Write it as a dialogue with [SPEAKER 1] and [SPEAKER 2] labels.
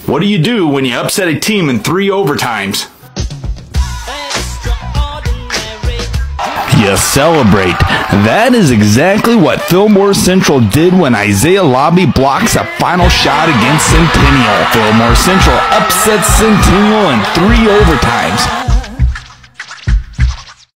[SPEAKER 1] What do you do when you upset a team in 3 overtimes? You celebrate. That is exactly what Fillmore Central did when Isaiah Lauby blocks a final shot against Centennial. Fillmore Central upsets Centennial in 3 overtimes.